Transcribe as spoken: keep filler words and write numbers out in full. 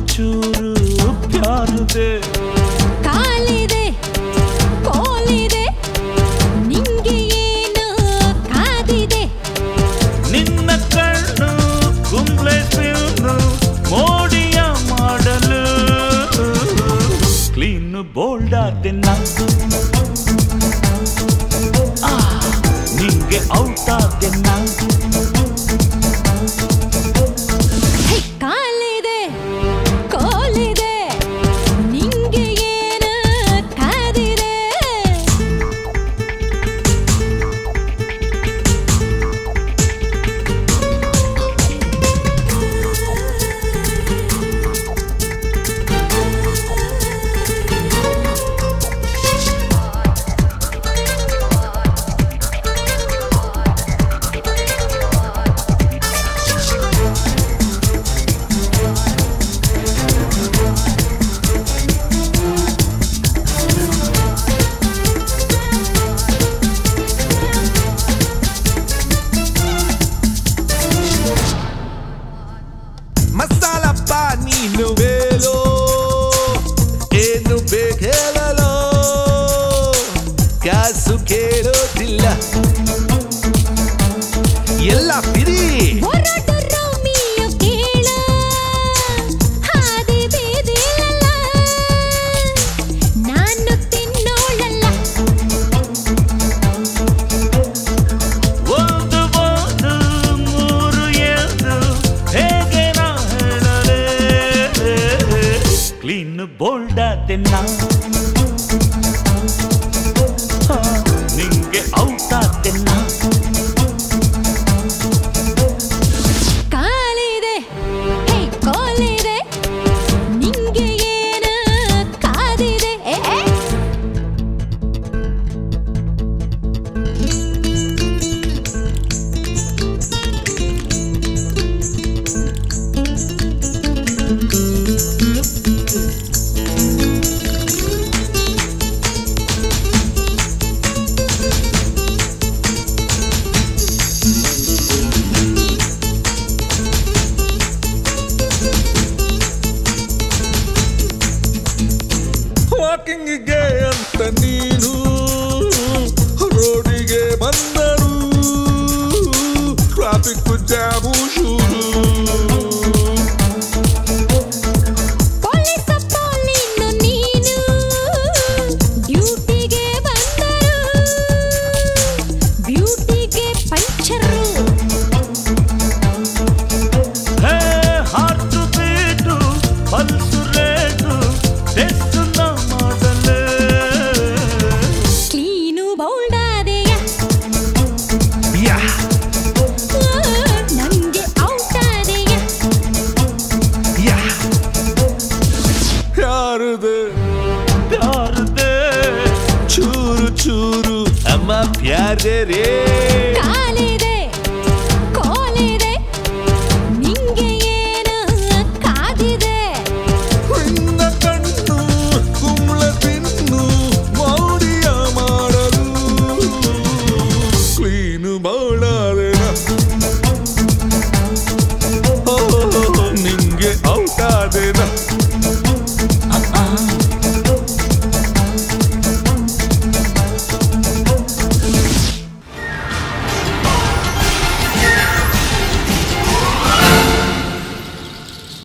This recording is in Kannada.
ಚೂರು ಪ್ಯಾರದೆ ಕಾಲಿದೆ ಕೋಲಿದೆ ನಿಂಗೆ ಏನು ಕಾದಿದೆ ನಿನ್ನ ಕಣ್ಣು ಕುಂಬ್ಳೆ ತಿನ್ನು ಮೋಡಿಯ ಮಾಡಲು ಕ್ಲೀನ್ ಬೋಲ್ಡ್ ಆದೆನ್ನ ನಿಂಗೆ ಔಟ್ ಆದೆನ್ನ ಕಾಲಿದೆ ಕೋಲಿದೆ ನಿಂಗೆ ಏನು ಕಾದಿದೆ ಎಲ್ಲ ಬಿಡಿ ನಾನು ತಿನ್ನೋಳಲ್ಲ ಒಂದು ಒಂದು ಮೂರು ಎಂದು ಹೇಗೆ ನಾ ಹೇಳಲೇ ಕ್ಲೀನ್ ಬೋಲ್ಡ್ ಆದೆನ್ನ ನಿಂಗೆ ಔಟ್ ಆದೆನ್ನ ಕಾಲಿದೆ ಹೇ ಕೋಲಿದೆ ನಿಂಗೆ ಏನು ಕಾದಿದೆ ಏ ವಾಕಿಂಗಿಗೆ ಅಂತ ನೀನು ರೋಡಿಗೆ ಬಂದರು ಟ್ರಾಫಿಕ್ ಜಾಮು ಶುರು ಪೊಲೀಸ ಪೊಲೀನು ನೀನು ಡ್ಯೂಟಿಗೆ ಬಂದರು ಬ್ಯೂಟಿಗೆ ಪಂಚರು ಹೇ heart beat pulse rate test ಮಾಡಲೇ ಕ್ಲೀನು ಬೌಲ್ಡ್ ಆದೆಯ ಯಾ ನಂಗೆ ಔಟ್ ಆದೆಯ ಯಾ ಪ್ಯಾರದೆ ಪ್ಯಾರದೆ ಚೂರು ಚೂರು ಅಮ್ಮ ಪ್ಯಾರೆ ರೇ